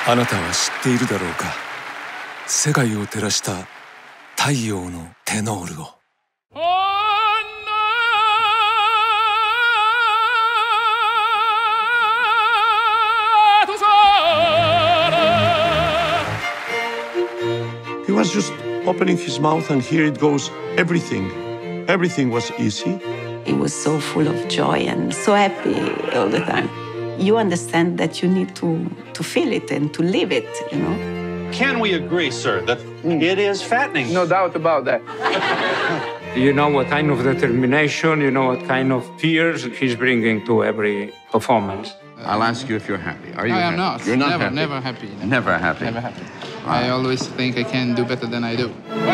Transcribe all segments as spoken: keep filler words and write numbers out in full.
あなたは知っているだろうか。世界を照らした太陽のテノールを。 He was just opening his mouth and here it goes, everything. Everything was easy. He was so full of joy and so happy all the time. You understand that you need to, to feel it and to live it, you know? Can we agree, sir, that it is fattening? No doubt about that. You know what kind of determination, you know what kind of fears he's bringing to every performance. I'll ask you if you're happy. Are you I happy? am not. You're not never, happy? Never happy. Never happy? Never happy. I always think I can do better than I do.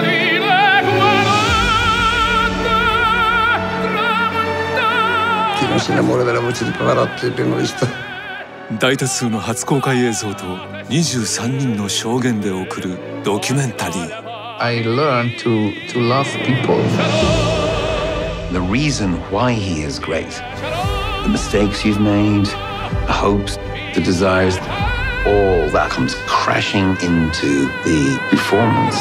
大多数の初公開映像とにじゅうさんにんの証言で送るドキュメンタリー。 I learned to, to love people. The reason why he is great, the mistakes you've made, the hopes, the desires, all that comes crashing into the performance.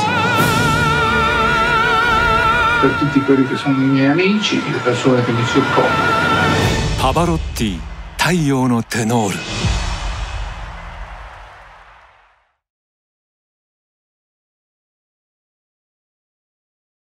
Per tutti quelli che sono i miei amici, le persone che mi circondano. パバロッティ、太陽のテノール。